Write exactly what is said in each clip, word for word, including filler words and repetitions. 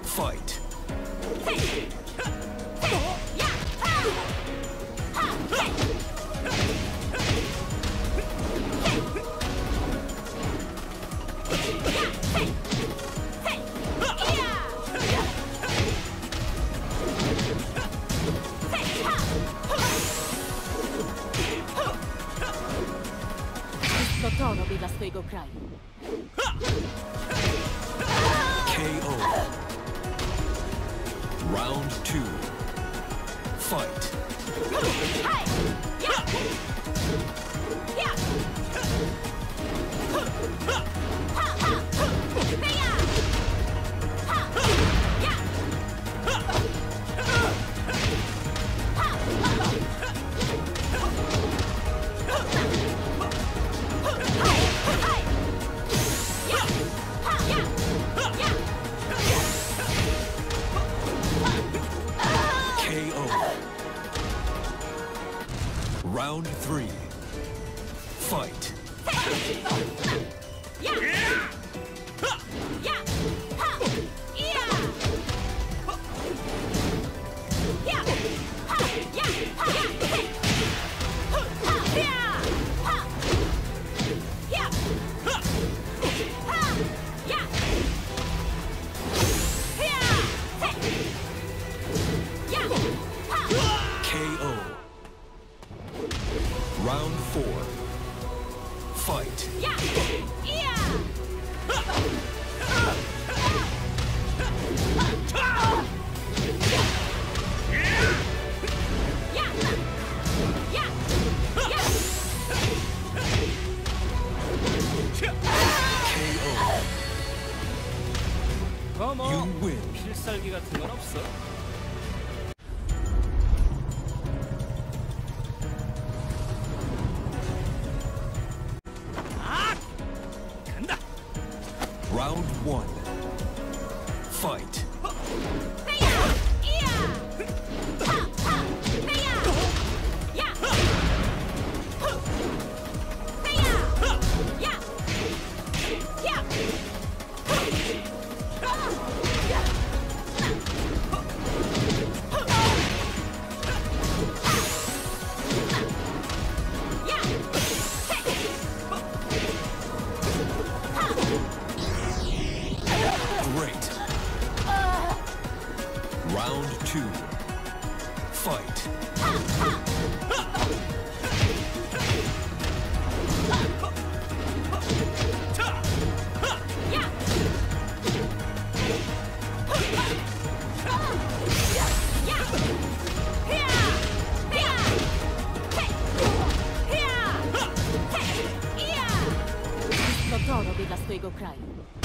Fight. To to robię dla swojego kraju. K O. Round two. Fight. K O. Round three. Fight. K O. Round four. Fight. You win. 필살기 같은 건 없어. Round one. Fight. Great. Round two. Fight. To to robię dla swojego kraju.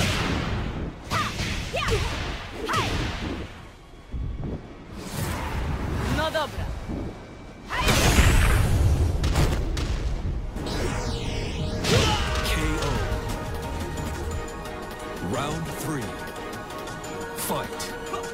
No dobra. K O. Round three. Fight.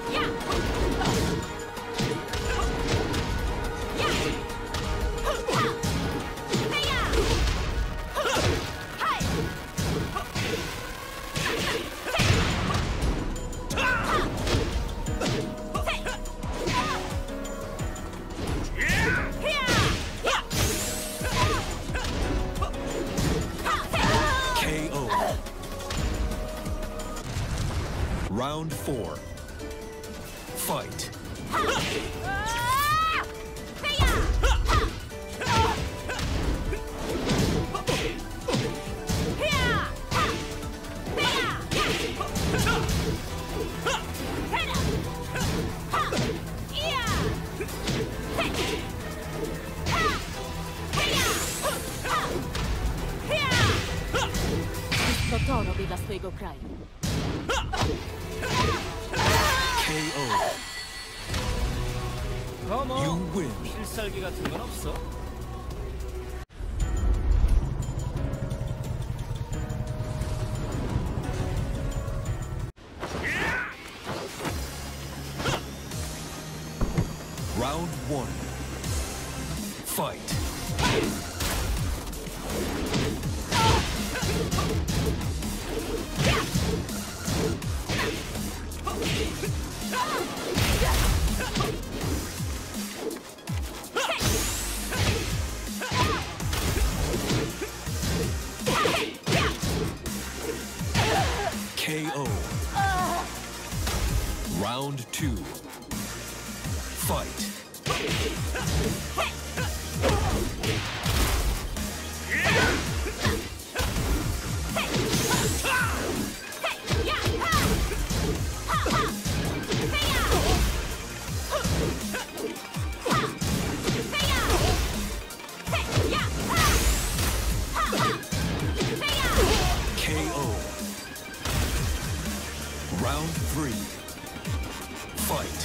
K O. Round four. Fight. To to robię dla swojego kraju. K O. You win. 필살기 같은 건 없어. Round one. Fight. Yeah. Round two. Fight. K O. Round three. Fight.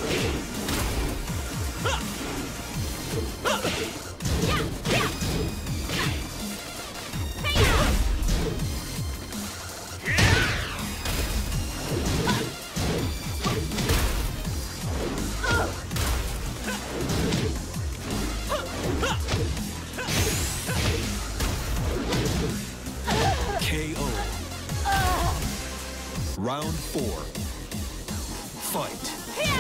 K O. Round four. Fight.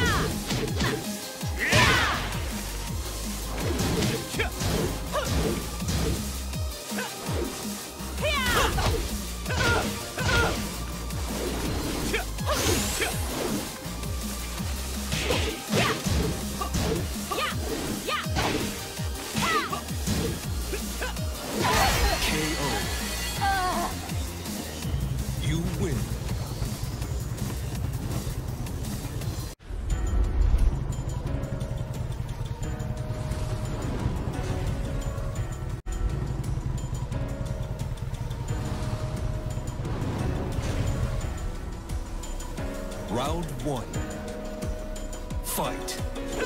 K O. You win. Round one. Fight.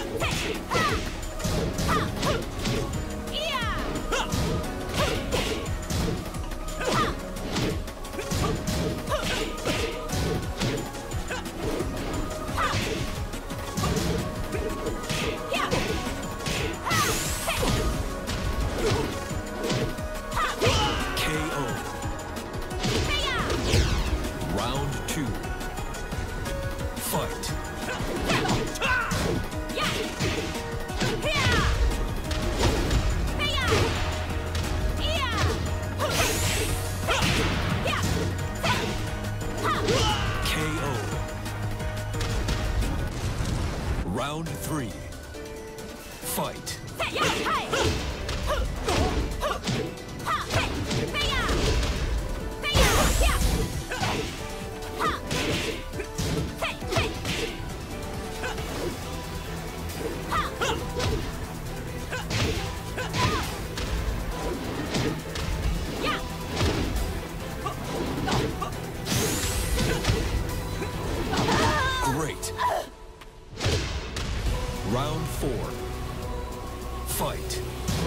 K O. Round two. Fight. K O. Round three. Fight. Great. Round four. Fight.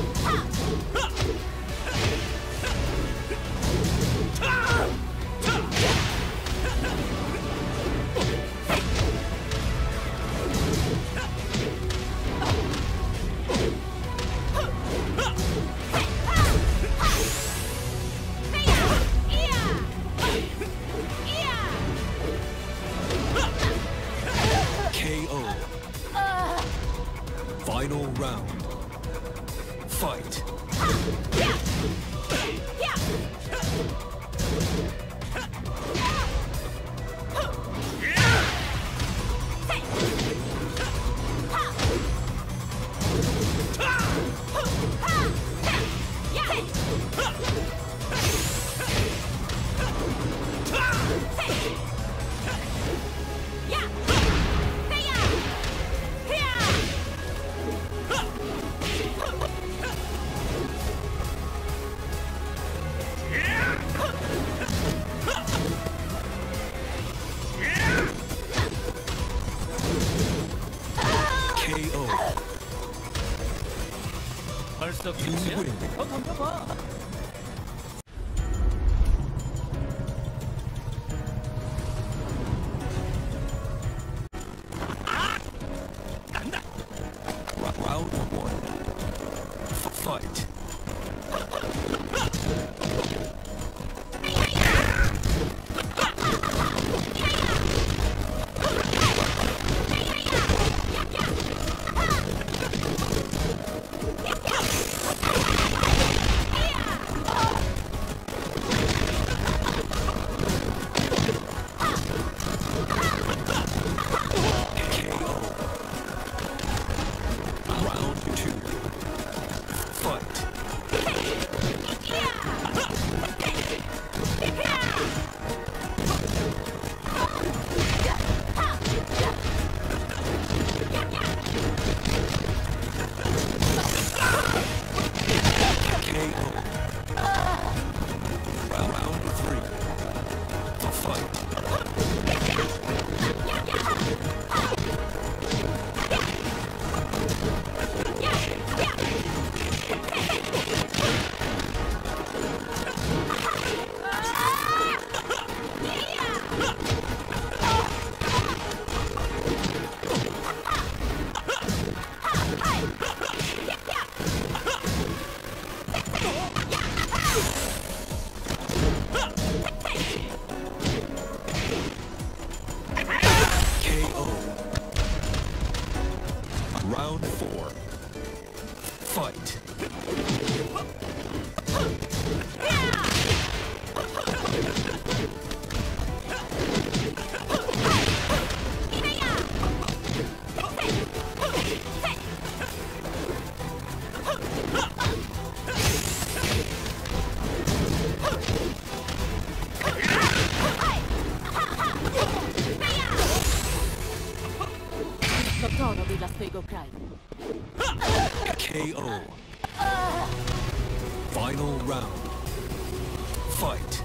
K O. Final round. Fight. K O. 벌써 You 끝이야? win. 더 덤벼봐. Ra- Round one. F- Fight. swojego kraju. K O. Final round. Fight.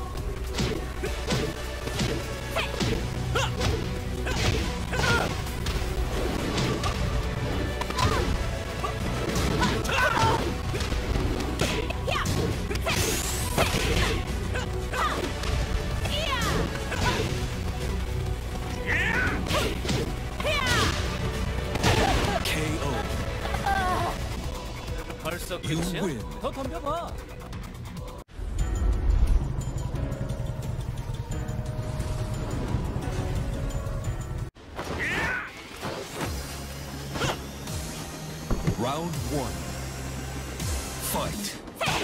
K O. 벌써 You 끝이야? win. 더 덤벼봐. Round one. Fight.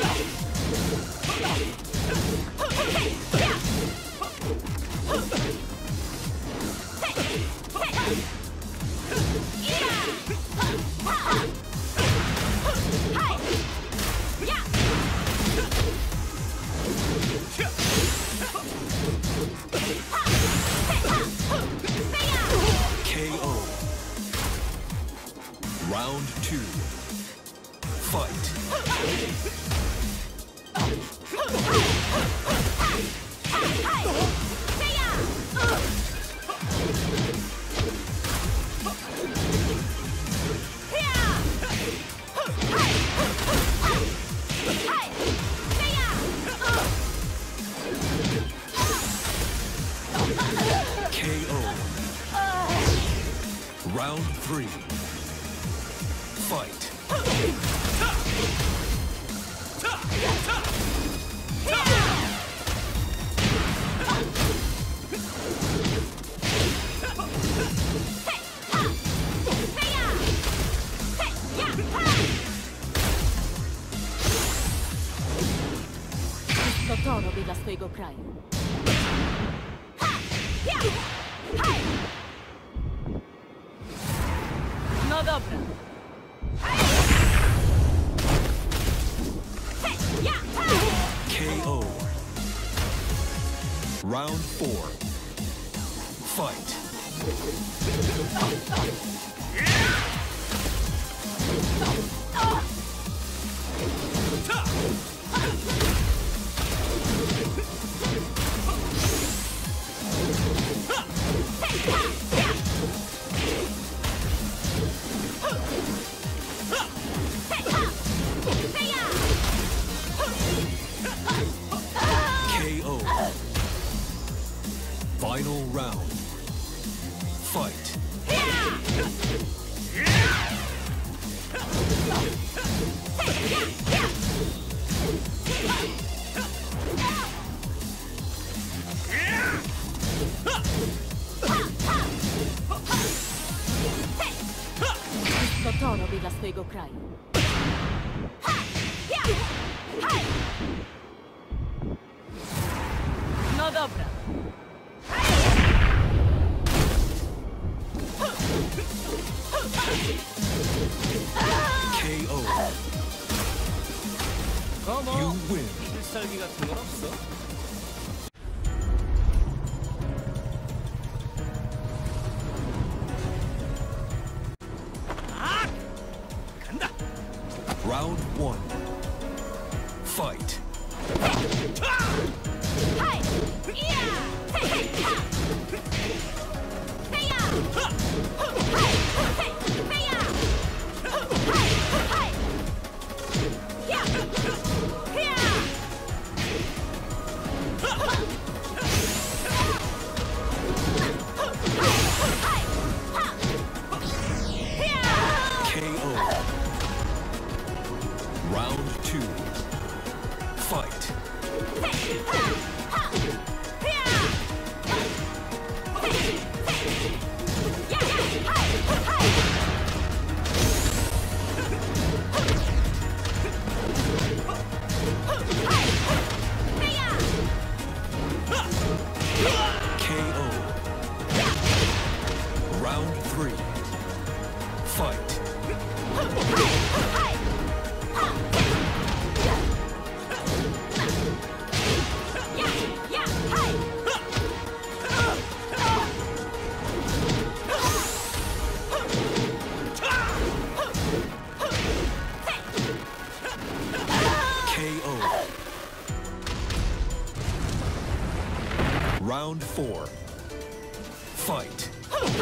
K O. Round two. Fight. K O. Round three. Fight. To to robię dla swojego kraju. No dobra. K O. Round four. Fight. K O. Final round. Fight. To to robię dla swojego kraju. No dobra. K O. 거뭐 You win. 필살기 같은 건 없어? Round one. Fight. K O. Round two. Fight. K O. Round three. Fight. Round four. Fight.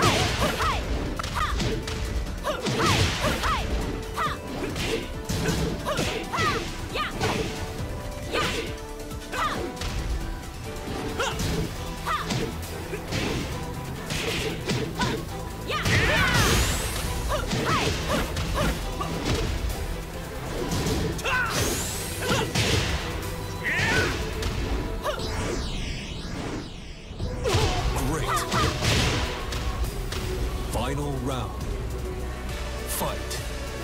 Great. Final round. Fight.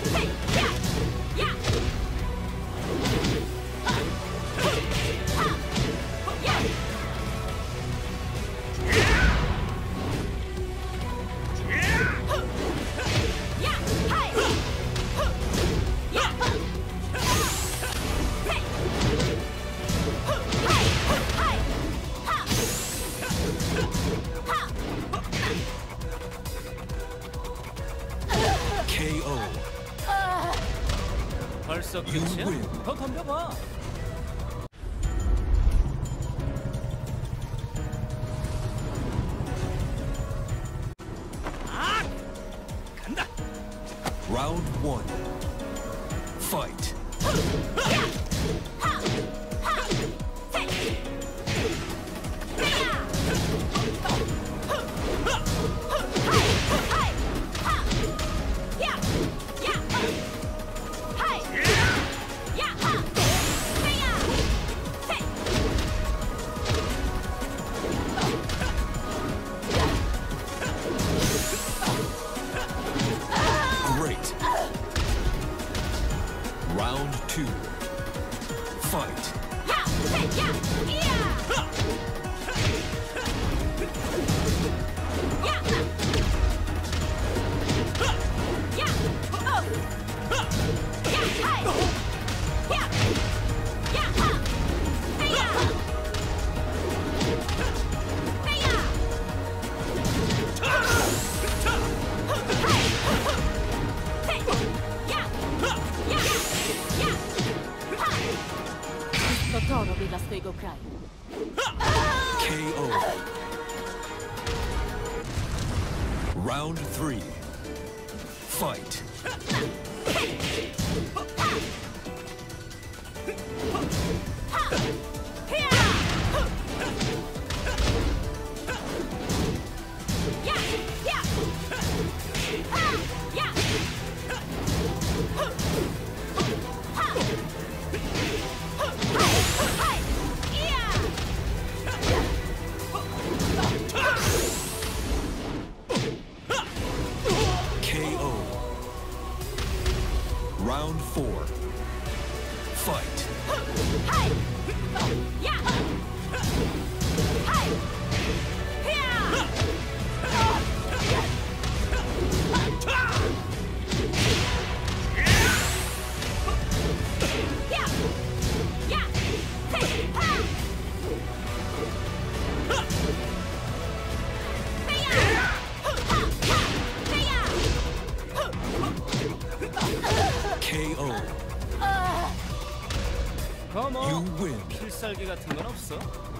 K O. 벌써 끝이야? win. 더 덤벼봐. 간다. Round one. Fight. Great. Round two. Fight. Lo toro vid las fuego cry. K O. Round three. Fight. K O. Round four. Fight. K O. 거뭐 You win. 필살기 같은 건 없어?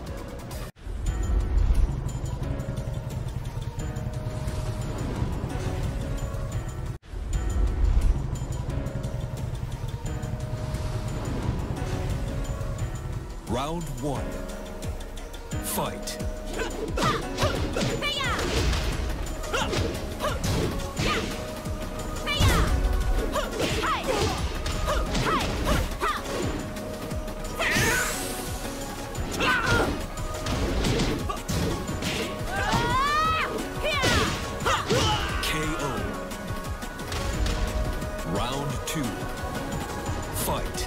Round one. Fight. K O. Round two. Fight.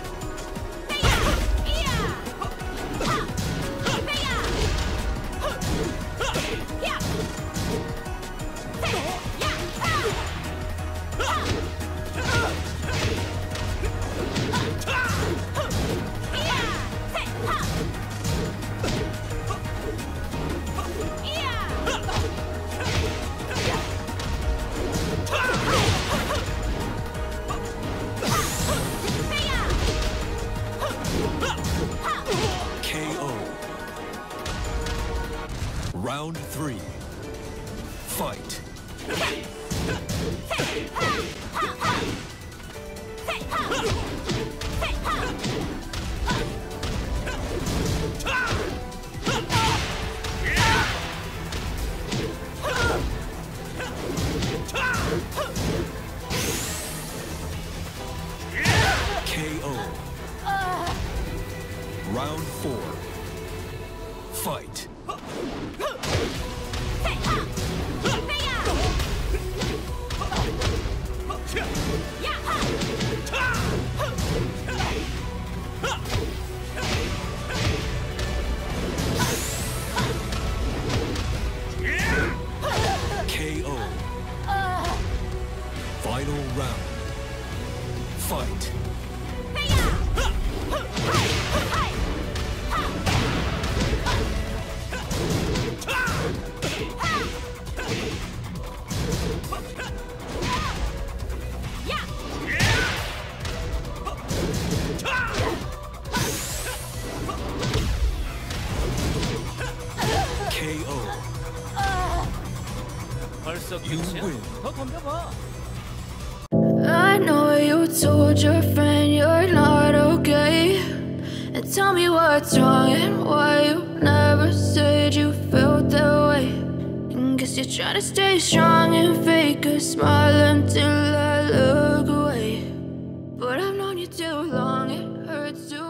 Round three. Fight. K O. Round four. Fight. K O. Final round. Fight. K O. 벌써 You 끝이야? win. 더 덤벼봐. I know you told your friend you're not okay. And tell me what's wrong and why you never said you felt that way. And guess you're trying to stay strong and fake a smile until I look away. But I've known you too long, it hurts to